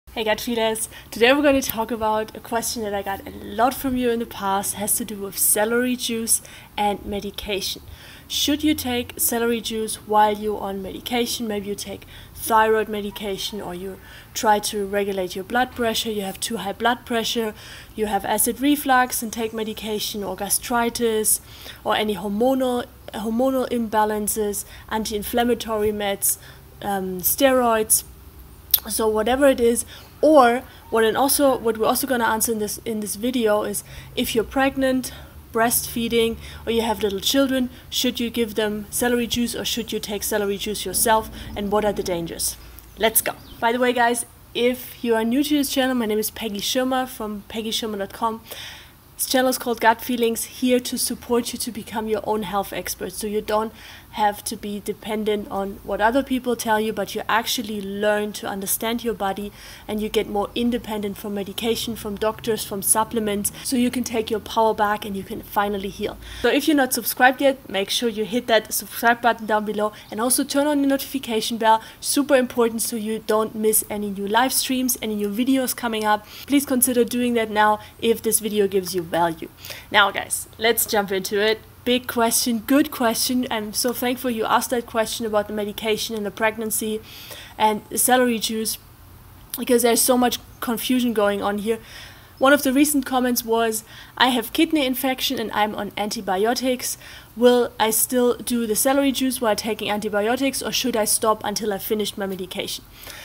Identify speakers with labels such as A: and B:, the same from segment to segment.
A: Hey gut feelers, today we're going to talk about a question that I got a lot from you in the past. It has to do with celery juice and medication. Should you take celery juice while you're on medication? Maybe you take thyroid medication, or you try to regulate your blood pressure, you have too high blood pressure, you have acid reflux and take medication, or gastritis, or any hormonal imbalances, anti-inflammatory meds, steroids. So whatever it is, or what we're also going to answer in this video is, if you're pregnant, breastfeeding, or you have little children, should you give them celery juice or should you take celery juice yourself, and what are the dangers? Let's go. By the way, guys, if you are new to this channel, my name is Peggy Schirmer from peggyschirmer.com. This channel is called Gut Feelings, here to support you to become your own health expert, so you don't have to be dependent on what other people tell you, but you actually learn to understand your body and you get more independent from medication, from doctors, from supplements, so you can take your power back and you can finally heal. So if you're not subscribed yet, make sure you hit that subscribe button down below and also turn on the notification bell. Super important, so you don't miss any new live streams, any new videos coming up. Please consider doing that now if this video gives you value. Now guys, let's jump into it. Big question, good question. I'm so thankful you asked that question about the medication and the pregnancy and the celery juice, because there's so much confusion going on here. One of the recent comments was, I have kidney infection and I'm on antibiotics. Will I still do the celery juice while taking antibiotics, or should I stop until I finished my medication?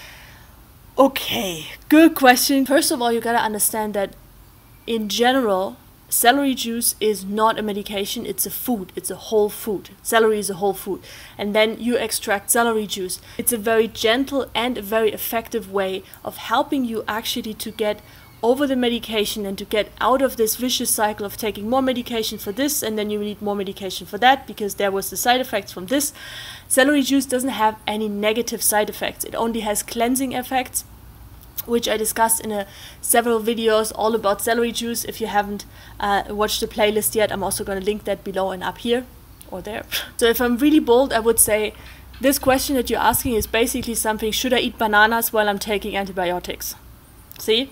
A: Okay, good question. First of all, you gotta understand that in general, celery juice is not a medication, it's a food, it's a whole food. Celery is a whole food. And then you extract celery juice. It's a very gentle and a very effective way of helping you actually to get over the medication and to get out of this vicious cycle of taking more medication for this and then you need more medication for that because there was the side effects from this. Celery juice doesn't have any negative side effects. It only has cleansing effects, which I discussed in several videos all about celery juice. If you haven't watched the playlist yet, I'm also going to link that below and up here or there. So if I'm really bold, I would say this question that you're asking is basically something: should I eat bananas while I'm taking antibiotics? See?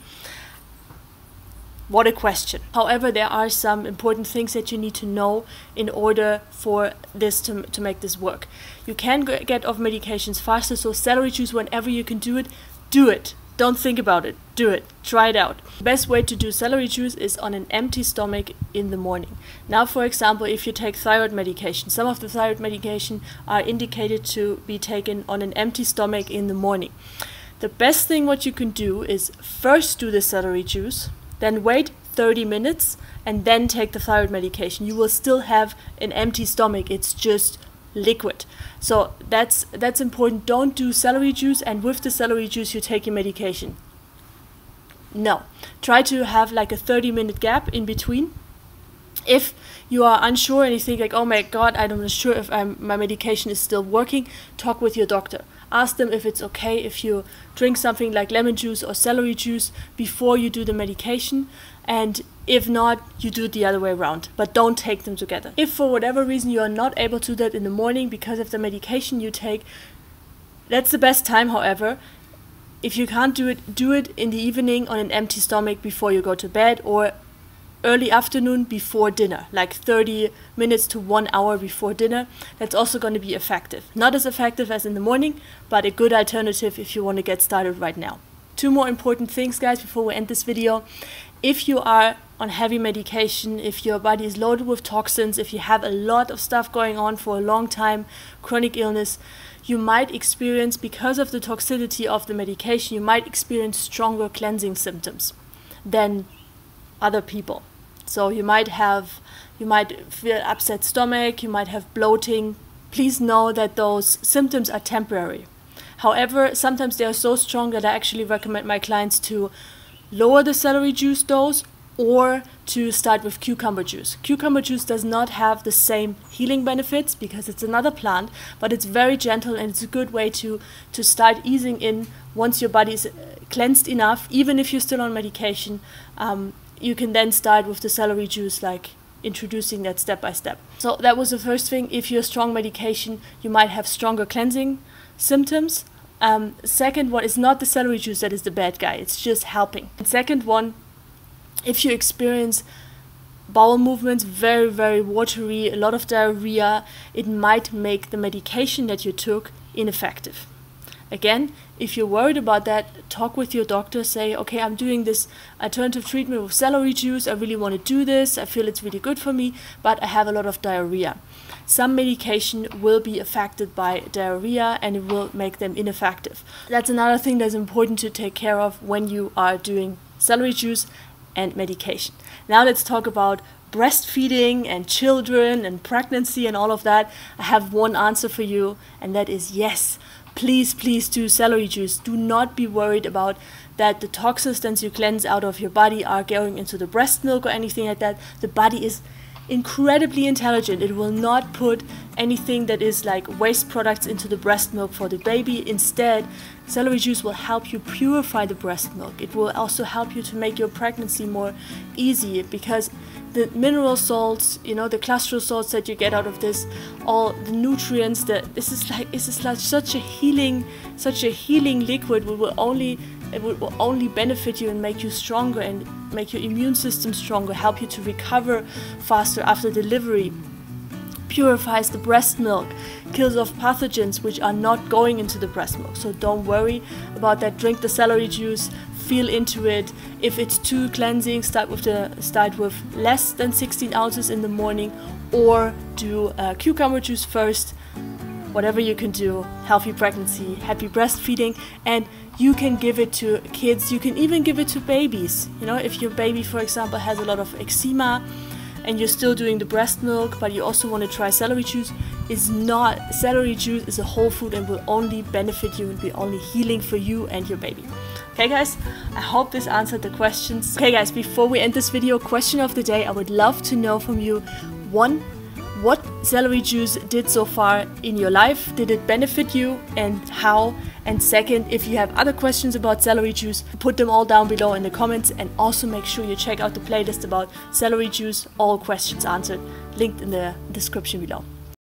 A: What a question. However, there are some important things that you need to know in order for this to make this work. You can get off medications faster, so celery juice, whenever you can do it, do it. Don't think about it. Do it. Try it out. The best way to do celery juice is on an empty stomach in the morning. Now, for example, if you take thyroid medication, some of the thyroid medication are indicated to be taken on an empty stomach in the morning. The best thing what you can do is first do the celery juice, then wait 30 minutes, and then take the thyroid medication. You will still have an empty stomach. It's just liquid. So that's important. Don't do celery juice and with the celery juice you take your medication. No. Try to have like a 30-minute gap in between. If you are unsure and you think like, oh my god, I'm not sure if my medication is still working, talk with your doctor. Ask them if it's okay if you drink something like lemon juice or celery juice before you do the medication, and if not, you do it the other way around, but don't take them together. If for whatever reason you are not able to do that in the morning because of the medication you take, that's the best time. However, if you can't do it in the evening on an empty stomach before you go to bed, or early afternoon before dinner, like 30 minutes to 1 hour before dinner. That's also going to be effective. Not as effective as in the morning, but a good alternative if you want to get started right now. Two more important things, guys, before we end this video. If you are on heavy medication, if your body is loaded with toxins, if you have a lot of stuff going on for a long time, chronic illness, you might experience, because of the toxicity of the medication, you might experience stronger cleansing symptoms than other people. So you might feel upset stomach, you might have bloating. Please know that those symptoms are temporary. However, sometimes they are so strong that I actually recommend my clients to lower the celery juice dose or to start with cucumber juice. Cucumber juice does not have the same healing benefits because it's another plant, but it's very gentle and it's a good way to start easing in once your body is cleansed enough. Even if you're still on medication, you can then start with the celery juice, like introducing that step by step. So that was the first thing. If you're strong medication, you might have stronger cleansing symptoms. Second one is not the celery juice that is the bad guy, it's just helping. And second one, if you experience bowel movements, very, very watery, a lot of diarrhea, it might make the medication that you took ineffective. Again, if you're worried about that, talk with your doctor, say, okay, I'm doing this alternative treatment with celery juice, I really want to do this, I feel it's really good for me, but I have a lot of diarrhea. Some medication will be affected by diarrhea and it will make them ineffective. That's another thing that's important to take care of when you are doing celery juice and medication. Now let's talk about breastfeeding and children and pregnancy and all of that. I have one answer for you, and that is yes. Please, please do celery juice. Do not be worried about that the toxins that you cleanse out of your body are going into the breast milk or anything like that. The body is incredibly intelligent. It will not put anything that is like waste products into the breast milk for the baby. Instead, celery juice will help you purify the breast milk. It will also help you to make your pregnancy more easy, because the mineral salts, you know, the cholesterol salts that you get out of this, all the nutrients, this is like such a healing liquid. It will only benefit you and make you stronger and make your immune system stronger, help you to recover faster after delivery, purifies the breast milk, kills off pathogens which are not going into the breast milk. So don't worry about that. Drink the celery juice, feel into it. If it's too cleansing, start with less than 16 ounces in the morning, or do cucumber juice first. Whatever you can do. Healthy pregnancy, happy breastfeeding, and you can give it to kids. You can even give it to babies. You know, if your baby, for example, has a lot of eczema and you're still doing the breast milk, but you also want to try celery juice, celery juice is a whole food and will only benefit you and be only healing for you and your baby. Okay guys, I hope this answered the questions. Okay guys, before we end this video, question of the day, I would love to know from you, one, what celery juice did so far in your life? Did it benefit you, and how? And second, if you have other questions about celery juice, put them all down below in the comments, and also make sure you check out the playlist about celery juice, all questions answered, linked in the description below.